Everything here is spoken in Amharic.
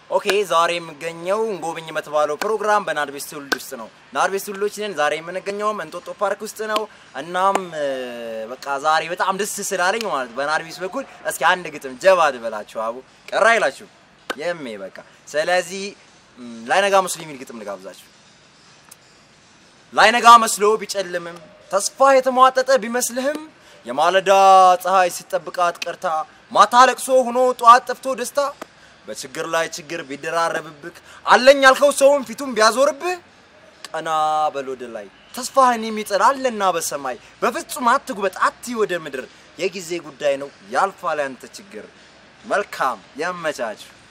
ኦኬ ዛሬ የምገኘው እንጎብኝ መተባለው ፕሮግራም በናርቤስ ትውልድ ውስጥ ነው ናርቤስ ትውልዶች ነን ዛሬ የምንገኘው እንጦጦ ፓርክ ውስጥ ነው እናም በቃ ዛሬ በጣም ደስ ስላለኝ ማለት በናርቤስ በኩል እስኪ አንድ ግጥም ጀባ ድበላችሁ አቡ ቀራ ይላችሁ የሜ በቃ ስለዚህ ላይነጋ መስሎ የሚል ግጥም ልጋብዛችሁ ላይነጋ መስሎ ቢጨልምም ተስፋ የተሟጠጠ ቢመስልህም የማለዳ ፀሐይ ሲጠብቃት ቀርታ ማታ ለቅሶ ሆኖ ጧት ጠፍቶ ደስታ በችግር ላይ ችግር ቢደራረብብክ አለኝ ያልከው ሰውን ፊቱን ቢያዞርብህ ቀና በሎደ ላይ ተስፋህን የሚጥል አለና በሰማይ በፍጹም አትጉበት አትይ ወደ ምድር የጊዜ ጉዳይ ነው ያልፋል ያንተ ችግር መልካም ያመቻች